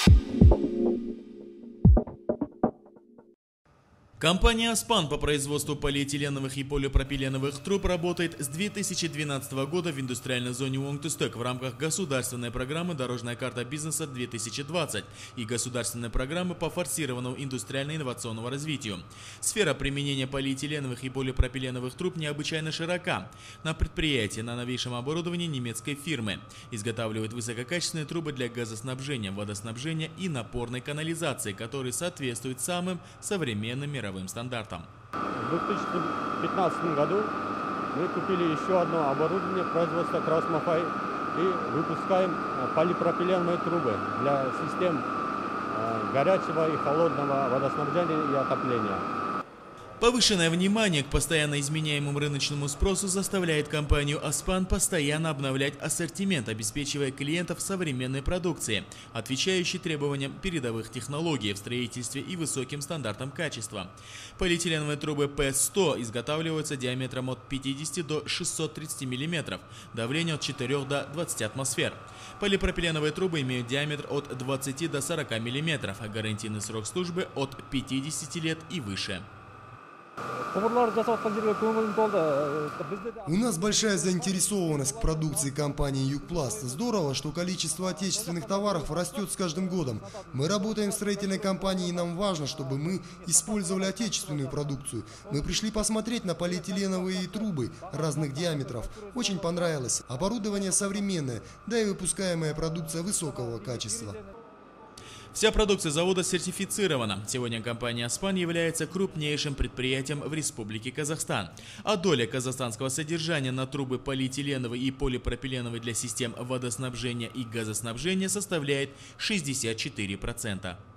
Компания «Аспан» по производству полиэтиленовых и полипропиленовых труб работает с 2012 года в индустриальной зоне Оңтүстік в рамках государственной программы «Дорожная карта бизнеса-2020» и государственной программы по форсированному индустриально-инновационному развитию. Сфера применения полиэтиленовых и полипропиленовых труб необычайно широка. На предприятии на новейшем оборудовании немецкой фирмы изготавливают высококачественные трубы для газоснабжения, водоснабжения и напорной канализации, которые соответствуют самым современным мировым стандартам. В 2015 году мы купили еще одно оборудование производства Краус-Маффей и выпускаем полипропиленовые трубы для систем горячего и холодного водоснабжения и отопления. Повышенное внимание к постоянно изменяемому рыночному спросу заставляет компанию «Аспан» постоянно обновлять ассортимент, обеспечивая клиентов современной продукцией, отвечающей требованиям передовых технологий в строительстве и высоким стандартам качества. Полиэтиленовые трубы P100 изготавливаются диаметром от 50 до 630 мм, давление от 4 до 20 атмосфер. Полипропиленовые трубы имеют диаметр от 20 до 40 мм, а гарантийный срок службы от 50 лет и выше. У нас большая заинтересованность к продукции компании «Югпласт». Здорово, что количество отечественных товаров растет с каждым годом. Мы работаем в строительной компании, и нам важно, чтобы мы использовали отечественную продукцию. Мы пришли посмотреть на полиэтиленовые трубы разных диаметров. Очень понравилось. Оборудование современное, да и выпускаемая продукция высокого качества. Вся продукция завода сертифицирована. Сегодня компания «Аспан» является крупнейшим предприятием в Республике Казахстан. А доля казахстанского содержания на трубы полиэтиленовые и полипропиленовые для систем водоснабжения и газоснабжения составляет 64%.